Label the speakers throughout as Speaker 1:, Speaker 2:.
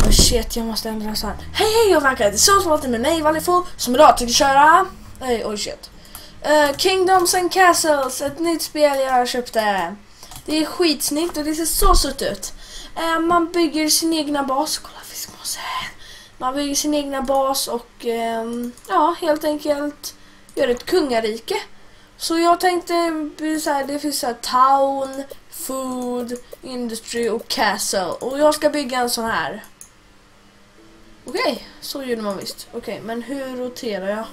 Speaker 1: Oh shit, jag måste ändra så här. Hej och välkommen till Så som alltid med mig, Valifo, som idag tänker köra... Oj shit. Kingdoms and Castles, ett nytt spel jag köpte. Det är skitsnyggt och det ser så sött ut. Man bygger sin egna bas. Kolla fiskmåsen. Man bygger sin egna bas och ja, helt enkelt gör ett kungarike. Så jag tänkte så här, det finns så här town, food, industry och castle. Och jag ska bygga en sån här. Okej, så gjorde man visst. Okej, men hur roterar jag?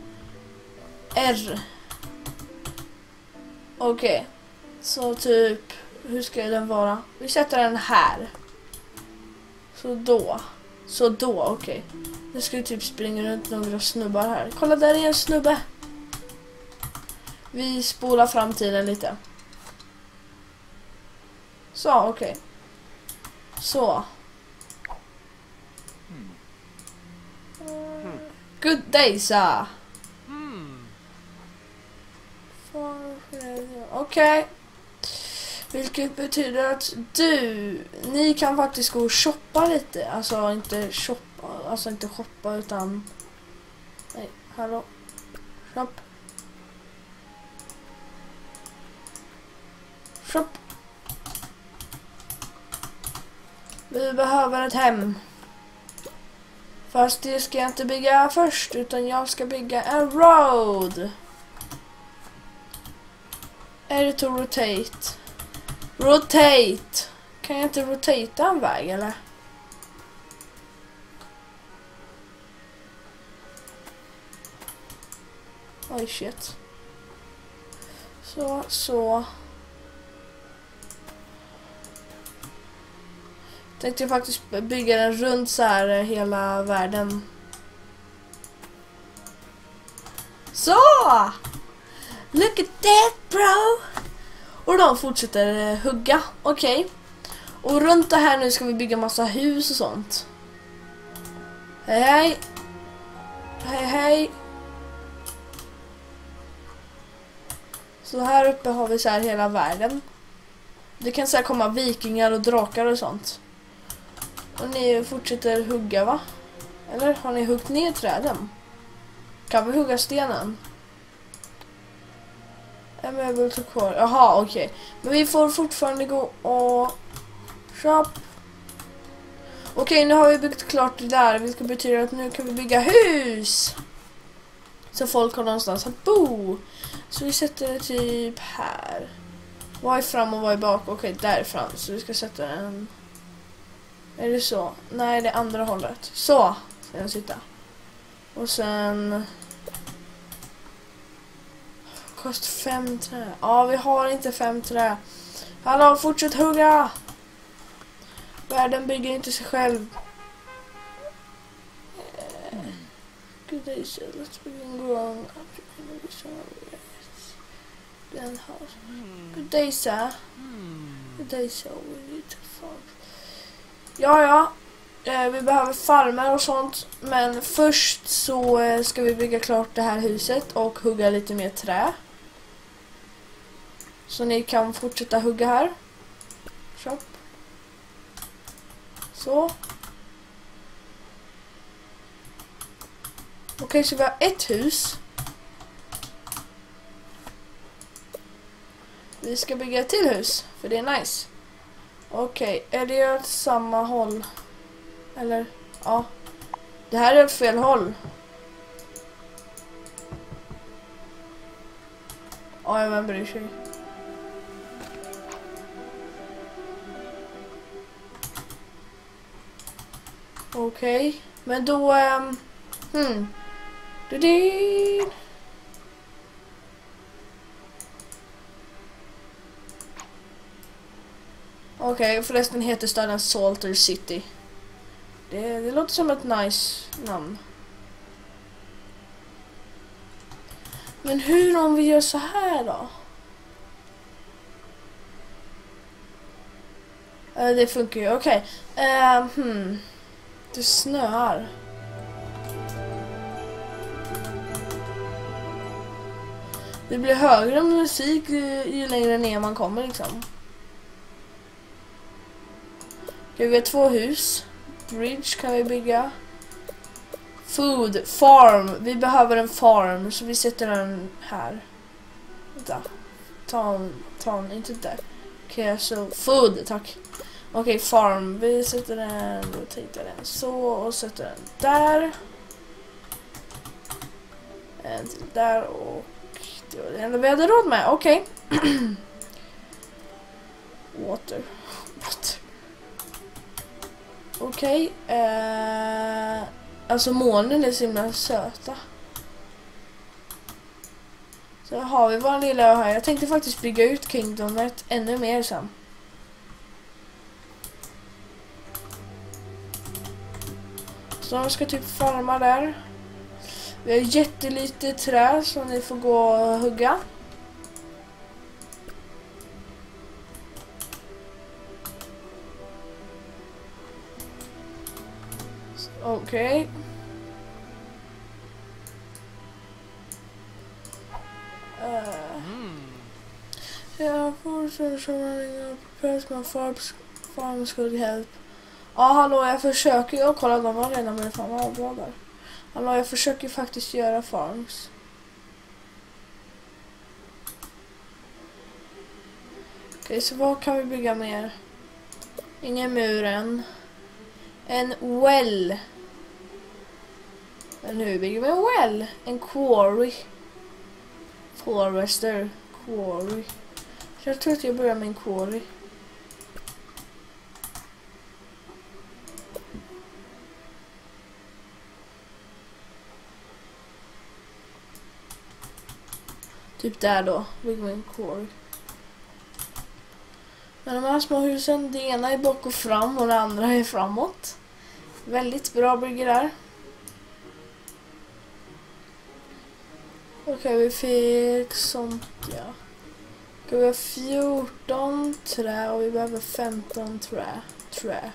Speaker 1: R. Okej. Så typ, hur ska den vara? Vi sätter den här. Så då, okej. Nu ska vi typ springa runt några snubbar här. Kolla, där är en snubbe. Vi spolar fram tiden lite. Så, okej. Så. Good day, sir. Okej. Vilket betyder att ni kan faktiskt gå och shoppa lite. Alltså inte shoppa utan... Nej, hallå. Shop. Shop. Vi behöver ett hem. Fast det ska jag inte bygga först, utan jag ska bygga en road. Är det to rotate? Rotate! Kan jag inte rotate en väg, eller? Oj, shit. Så. Tänkte jag faktiskt bygga den runt så här hela världen. Så! Look at that, bro! Och de fortsätter hugga. Okej. Och runt det här nu ska vi bygga massa hus och sånt. Hej, hej. Hej, hej. Så här uppe har vi så här hela världen. Det kan så här komma vikingar och drakar och sånt. Och ni fortsätter hugga, va? Eller har ni huggt ner träden? Kan vi hugga stenen? Jaha, okej. Men vi får fortfarande gå och... Shop. Okej, nu har vi byggt klart det där. Vilket betyder att nu kan vi bygga hus. Så folk har någonstans att bo. Så vi sätter det typ här. Vad är fram och vad är bak? Okej, där fram. Så vi ska sätta den... Är det så? Nej, det är andra hållet. Så ska den sitta. Och sen... Kost 5 trä. Ja, vi har inte 5 trä. Hallå, fortsätt hugga! Världen bygger inte sig själv. Good day, so let's begin growing up. Good day, sir. Good day, sir. We need to farm. Ja. Vi behöver farmer och sånt. Men först så ska vi bygga klart det här huset och hugga lite mer trä. Så ni kan fortsätta hugga här. Shop. Så. Okej, så vi har ett hus. Vi ska bygga ett till hus, för det är nice. Okej, är det åt samma håll? Eller, ja. Det här är åt fel håll. Ja, vem bryr sig? Okej, men då... Okej, förresten heter staden Salter City. Det låter som ett nice namn. Men hur om vi gör så här då? Det funkar ju, okej. Det snöar. Det blir högre musik ju längre ner man kommer liksom. Okej, vi har 2 hus. Bridge kan vi bygga. Food, farm. Vi behöver en farm så vi sätter den här. Vänta. Ta en, inte där. Okej, så food, tack. Okej, farm. Vi sätter den, då tänkte jag den så och sätter den där. En till där och det var det enda vi hade råd med. Okej. Water. Okej. Alltså molnen är så himla söta. Så har vi vår lilla här. Jag tänkte faktiskt bygga ut Kingdomet ännu mer sen. Så de ska typ farma där. Vi har jättelite trä som ni får gå och hugga. Okej. Jag får så press my farm skulle help. Ja, hallå, jag försöker ju kolla de har redan med fan vad bra där. Hallå, jag försöker faktiskt göra farms. Okej, så vad kan vi bygga mer? Ingen muren. En well. Men nu bygger vi en well. En quarry. Forester. Quarry. Så jag tror att jag börjar med en quarry. Typ där då. Bygger vi en quarry. Men de här små husen, det ena är bak och fram och det andra är framåt. Väldigt bra bygger där. Okej, vi fick sånt, ja. Okej, vi har 14 trä och vi behöver 15 trä.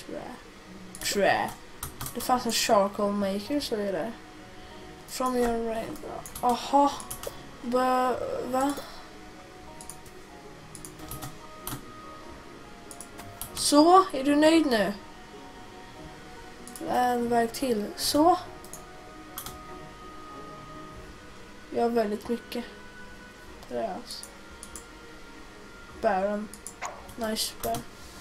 Speaker 1: Det fanns en charcoal maker så är det. From your rain. Aha. Va? Så, är du nöjd nu? En väg till. Så. Jag har väldigt mycket. Träs. Bären. Nice bär.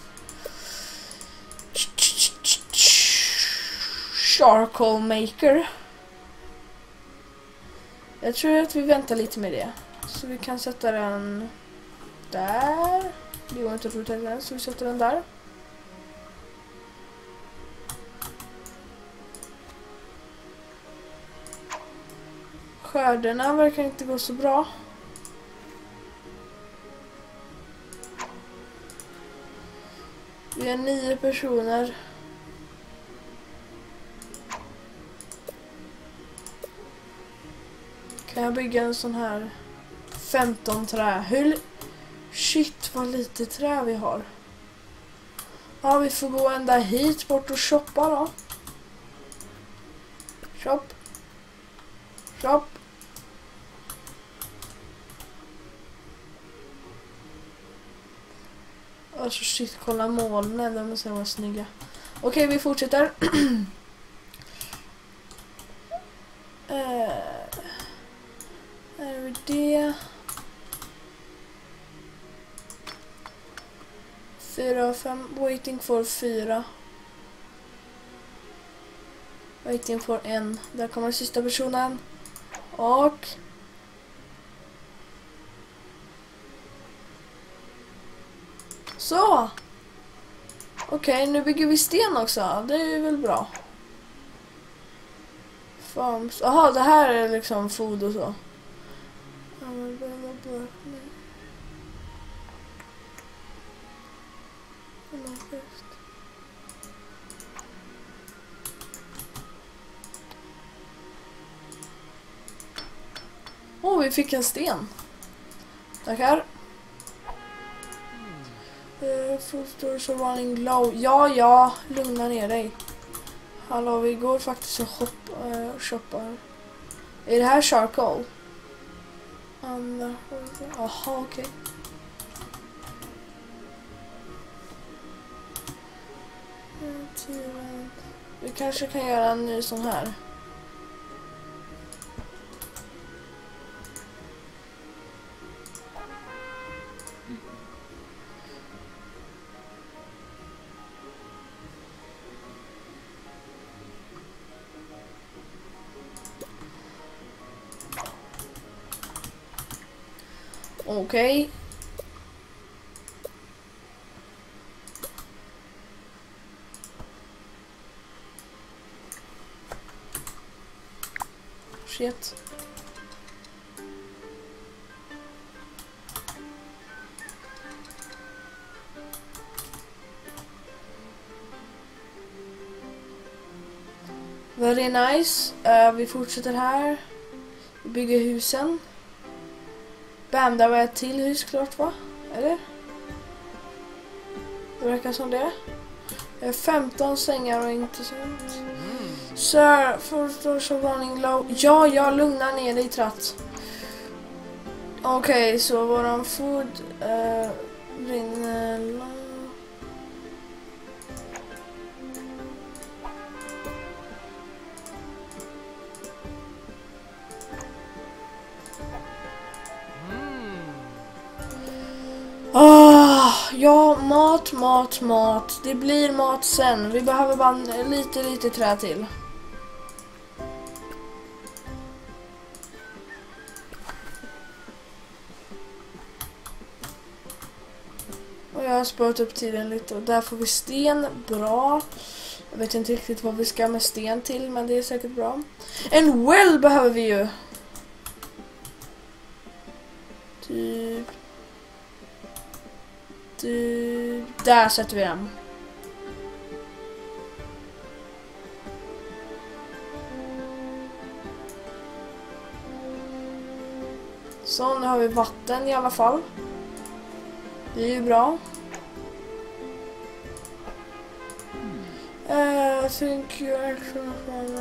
Speaker 1: Charcoal maker. Jag tror att vi väntar lite med det. Så vi kan sätta den där. Det går inte att rotera den, så vi sätter den där. Skördarna verkar inte gå så bra. Vi är 9 personer. Kan jag bygga en sån här 15 trä? Shit, vad lite trä vi har. Ja, vi får gå ända hit bort och shoppa då. Shop. Alltså shit, kolla molnen, de måste vara snygga. Okej, vi fortsätter. Är det 4 och 5, waiting for 4. Waiting for 1. Där kommer sista personen. Och så. Okej, nu bygger vi sten också. Det är väl bra. Farms. Aha, det här är liksom food och så. Vi fick en sten. Tackar. Full storage of running low. Ja, lugna ner dig. Hallå, vi går faktiskt och shoppar. Är det här charcoal? Aha, okej. Vi kanske kan göra en ny sån här. Okej. Shit. Very nice. Vi fortsätter här. Vi bygger husen. Bam, där var ett till hus klart, va? Eller? Det verkar som det. 15 sängar och inte sånt. Sir, förstås av varning low. Ja, jag lugnar ner dig, tratt. Okej, så våran food rinner low. Ja, mat. Det blir mat sen. Vi behöver bara lite trä till. Och jag har sparat upp tiden lite och där får vi sten. Bra. Jag vet inte riktigt vad vi ska med sten till, men det är säkert bra. En well behöver vi ju. Typ. Där sätter vi den. Så nu har vi vatten i alla fall. Det är ju bra. Think you actually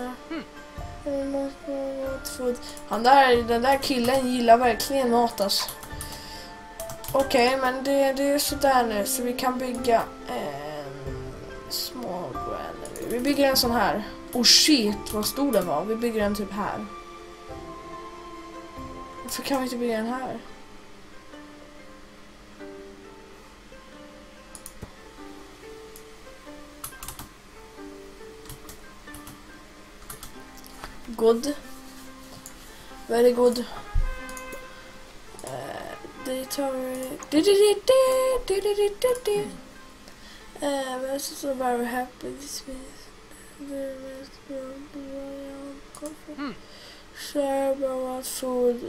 Speaker 1: den där killen gillar verkligen mat, alltså. Okej, men det är sådär nu, så vi kan bygga en small granary. Vi bygger en sån här. Oh shit, vad stor den var. Vi bygger den typ här. Varför kan vi inte bygga den här? Good. Very good. Det tar vi. I'm so very happy this week. Share about food.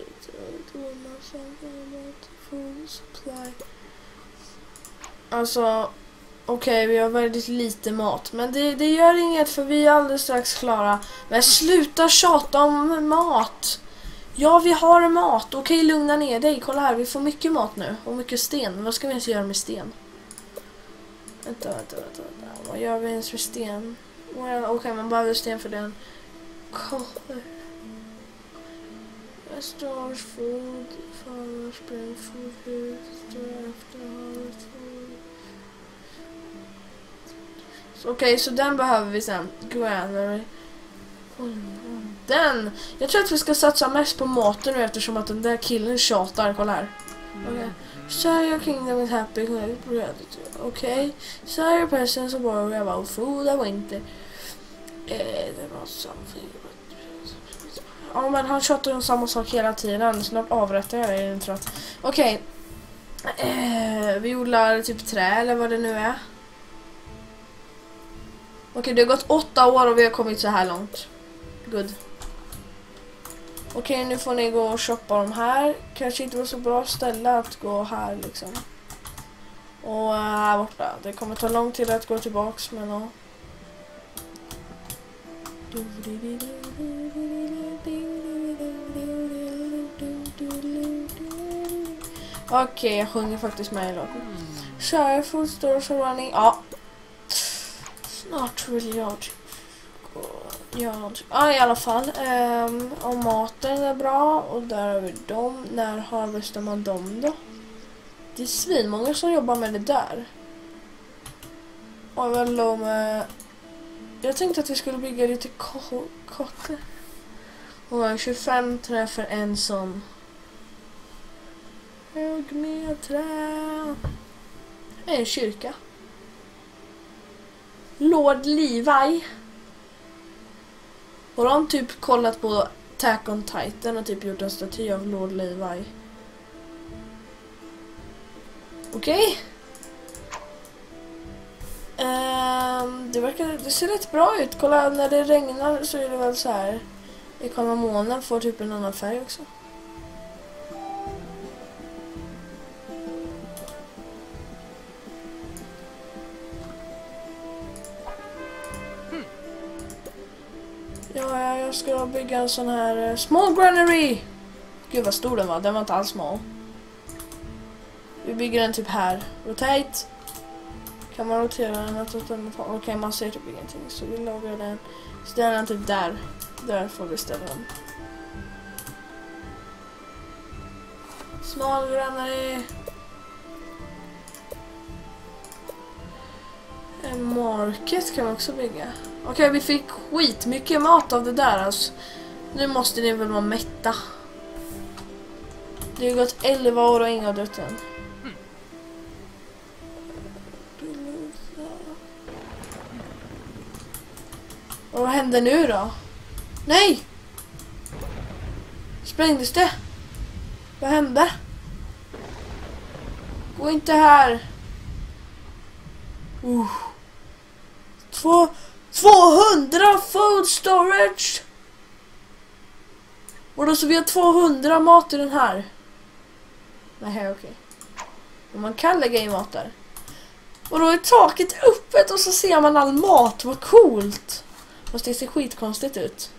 Speaker 1: Food supply. Alltså, okej, vi har väldigt lite mat. Men det gör inget, för vi är alldeles strax klara. Men sluta tjata om mat. Ja, vi har mat. Okej, lugna ner dig. Kolla här, vi får mycket mat nu. Och mycket sten. Vad ska vi ens göra med sten? Vänta. Vad gör vi ens med sten? Well, okej, man behöver sten för den. Color. Storage food. Farmer spring food. Store after harvest food. Okej, så den behöver vi sen. Granary. Den! Jag tror att vi ska satsa mest på maten nu, eftersom att den där killen tjatar. Kolla här. Okej. Share your kingdom is happy. Okej. Share your presence and worry about food and winter. Det var something. Ja, men han tjatar om samma sak hela tiden. Snart avrättar jag dig, tror jag. Okej. Vi odlar typ trä eller vad det nu är. Okej, det har gått 8 år och vi har kommit så här långt. Good. Okej, nu får ni gå och shoppa de här. Kanske inte var så bra ställe att gå här liksom. Och här borta. Det kommer ta lång tid att gå tillbaks, men ja. Okej, jag sjunger faktiskt med i låten. Share food stores are running. Ja. Snart vill jag ja, i alla fall. Om maten är bra. Och där har vi dem. När harvestar man dem då? Det är svinmånga som jobbar med det där. Och väl med Jag tänkte att vi skulle bygga lite kotter. Och 25 trä för en sån. Hög med trä. En kyrka. Lord Levi. Har de typ kollat på Attack on Titan och typ gjort en staty av Lord Levi? Okej. Det ser rätt bra ut. Kolla, när det regnar så är det väl så här. I kolla, månen får typ en annan färg också. Ja, jag ska bygga en sån här small granary. Gud vad stor den var. Den var inte alls small. Vi bygger den typ här. Rotate. Kan man rotera den? Okej, man ser typ ingenting. Så vi lagar den. Ställer den typ där. Där får vi ställa den. Small granary. En market kan man också bygga. Okej, vi fick skitmycket mat av det där alltså. Nu måste ni väl vara mätta. Det har gått 11 år och ingen har dött än. Och vad händer nu då? Nej! Sprängdes det? Vad hände? Gå inte här. 200 food storage! Och då så vi har 200 mat i den här. Nej, okej. Man kan lägga i mat där. Och då är taket öppet och så ser man all mat. Vad coolt! Fast det ser skitkonstigt ut.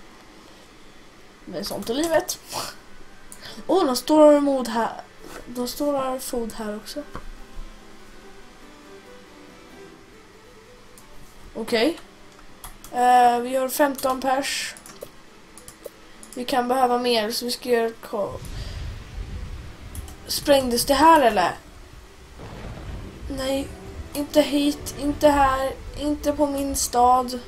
Speaker 1: Men sånt är livet. De står mod här. De står food här också. Okej. Vi har 15 pers. Vi kan behöva mer så vi ska göra ett Sprängdes det här eller? Nej, inte hit, inte här, inte på min stad.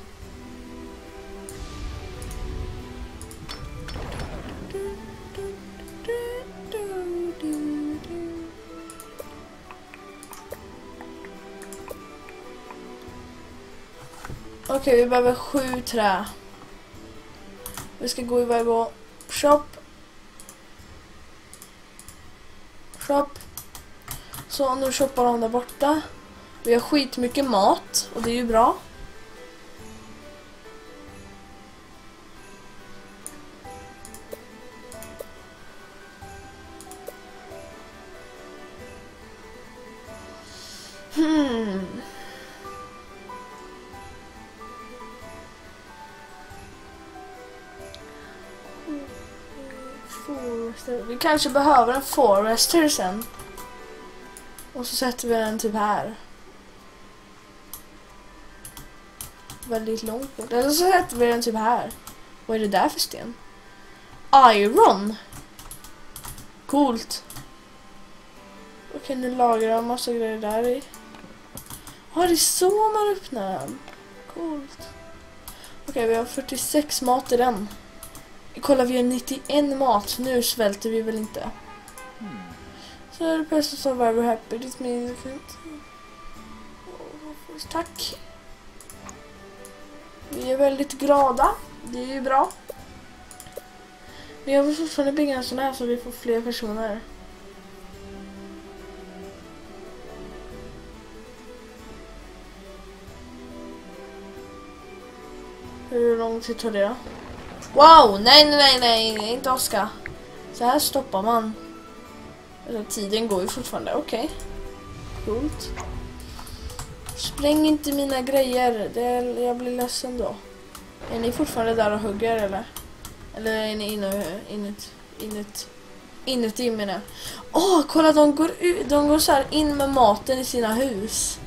Speaker 1: Okej, vi behöver 7 trä. Vi ska gå iväg och shop. Så nu shoppar de där borta. Vi har skitmycket mat och det är ju bra. Vi kanske behöver en forester sen. Och så sätter vi den typ här. Väldigt långt bort. Eller så sätter vi den typ här. Vad är det där för sten? Iron. Coolt. Okej, nu lagrar jag en massa grejer där i. Det är så man öppnar den. Coolt. Okej, vi har 46 mat i den. Kolla, vi har 91 mat. Nu svälter vi väl inte. Så är det person som var happy. Det means tack. Vi är väldigt glada. Det är ju bra. Men jag vill fortfarande bygga en sån här så vi får fler personer. Hur lång tid tar det då? Wow, nej, inte Oskar. Så här stoppar man. Eller, tiden går ju fortfarande, okej. Coolt. Spräng inte mina grejer, jag blir ledsen då. Är ni fortfarande där och hugger eller? Eller är ni inuti menar jag? Kolla, de går så här in med maten i sina hus.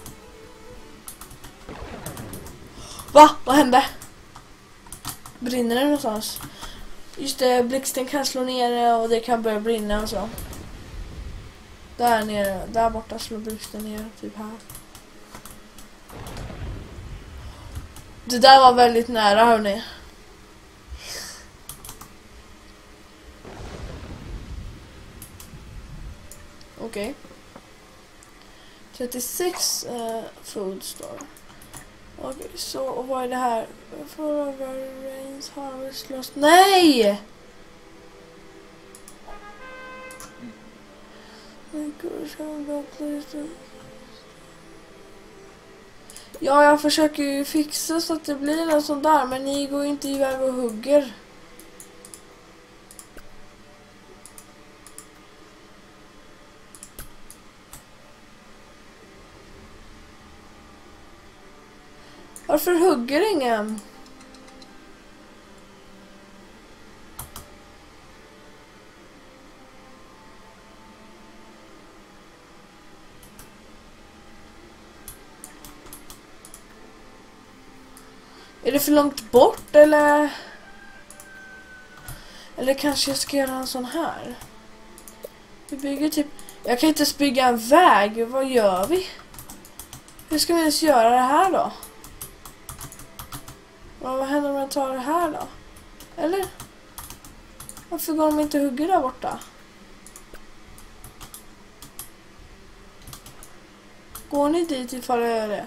Speaker 1: Va? Vad hände? Brinner det någonstans? Just det, blixten kan slå ner det och det kan börja brinna och så. Där nere, där borta slår blixten ner, typ här. Det där var väldigt nära, hörni. Okej. 36 food store. Okej, så vad är det här? Forever rains harvest lost. Nej! Ja, jag försöker ju fixa så att det blir något sånt där, men ni går inte iväg och hugger. Varför hugger ingen? Är det för långt bort eller? Eller kanske jag ska göra en sån här. Vi bygger typ... Jag kan inte bygga en väg. Vad gör vi? Hur ska vi ens göra det här då? Vad händer om jag tar det här då? Eller? Varför går de inte hugger där borta? Går ni dit ifall jag gör det?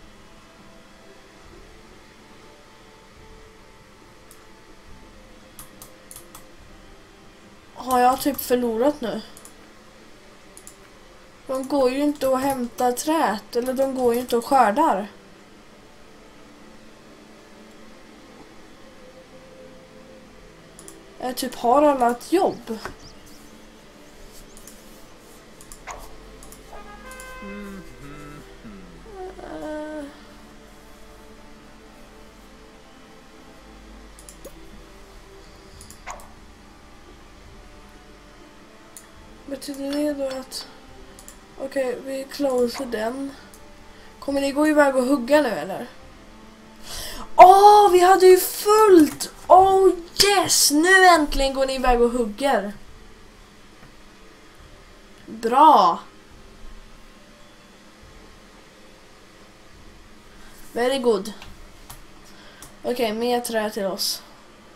Speaker 1: Har jag typ förlorat nu? De går ju inte att hämta trät. Eller de går ju inte att skördar. Jag typ har alla ett jobb. Betyder det då att... Okej, vi closer den. Kommer ni gå iväg och hugga nu eller? Åh, vi hade ju fullt! Oh yes! Nu äntligen går ni iväg och hugger. Bra! Very good. Okej, mer trä till oss.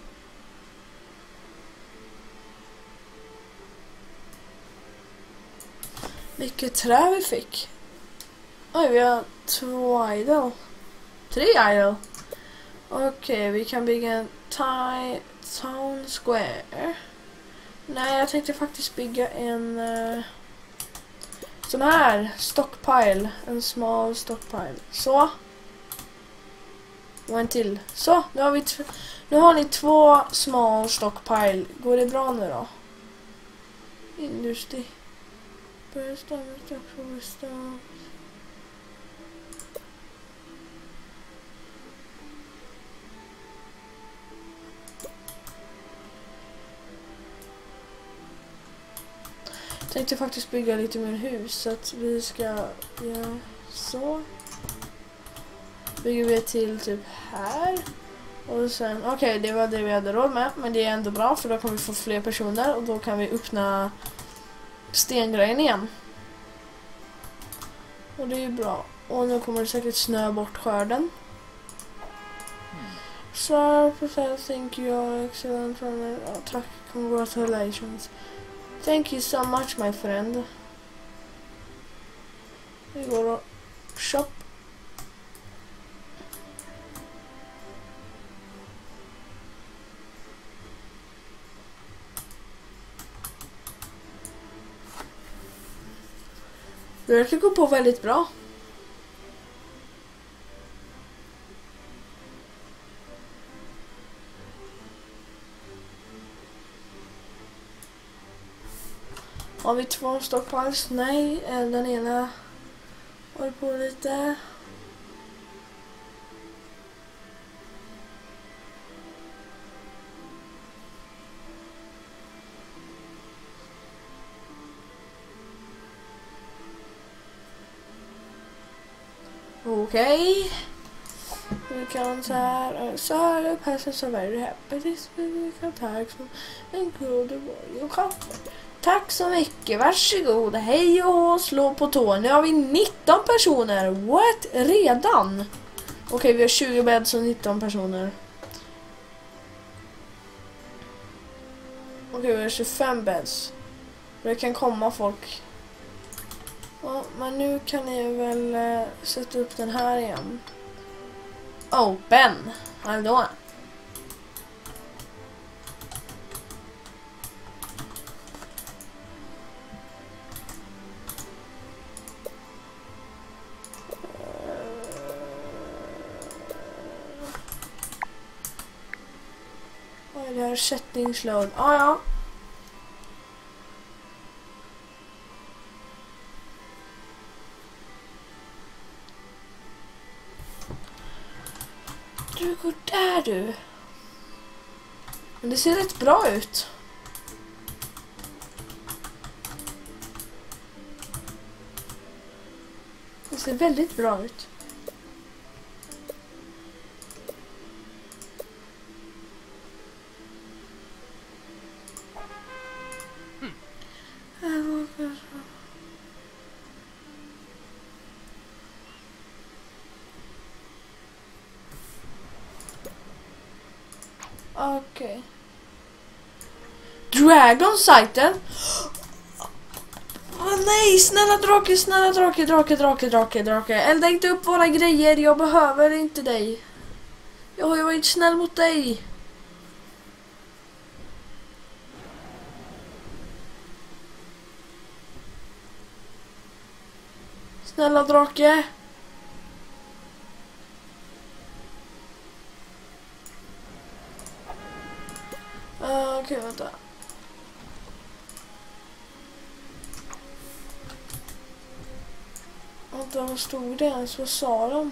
Speaker 1: Mycket trä vi fick. Oj, vi har 2 idle. 3 idle. Okej, vi kan bygga en town square. Nej, jag tänkte faktiskt bygga en sån här stockpile. En small stockpile. Så. Och en till. Så, nu har ni 2 small stockpile. Går det bra nu då? Industri. Jag tänkte faktiskt bygga lite mer hus så att vi ska göra så. Bygger vi till typ här. Och sen, okej, det var det vi hade råd med. Men det är ändå bra för då kan vi få fler personer och då kan vi öppna stengrejen igen. Och det är ju bra. Och nu kommer det säkert snö bort skörden. So, thank you, excellent. Tack, congratulations. Thank you so much, my friend. Vi går och shop. Det verkar gå på väldigt bra. Har vi 2 stockpiles? Nej, den ena håller på lite. Okej. Vi kan så här passar så very happy this we can tack så en god och tack så mycket, varsågod, hej och slå på tå. Nu har vi 19 personer, what? Redan? Okej, vi har 20 bädd och 19 personer. Okej, vi har 25 bäds. Det kan komma folk. Ja, men nu kan ni väl sätta upp den här igen. Oh, Ben! I'm doing. Vad är det här? Settings-load. Ja. Du går där du. Men det ser rätt bra ut. Det ser väldigt bra ut. Okej. Dragon Sighten. Nej, snälla drake. Elda inte upp våra grejer, jag behöver inte dig. Jag har ju varit snäll mot dig. Snälla drake. Okej, vänta. Vänta, vad stod det ens? Vad sa de?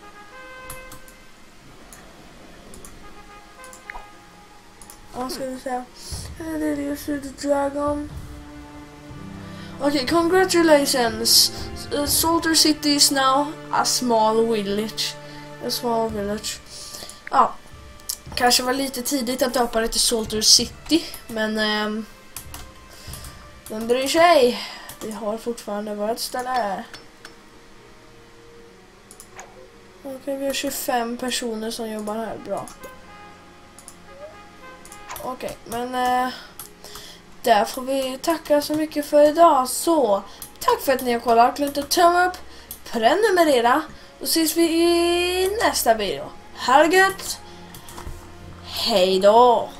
Speaker 1: Vad ska vi säga? Det är just the dragon. Okay, congratulations. Salter City is now a small village. Ja, kanske var lite tidigt att döpa det till Salter City, men vem bryr sig? Vi har fortfarande vårt ställe. Okej, vi har 25 personer som jobbar här, bra. Okej, men där får vi tacka så mycket för idag. Så, tack för att ni har kollat. Glöm inte tumma upp, prenumerera. Och ses vi i nästa video. Ha det gött! Hej då!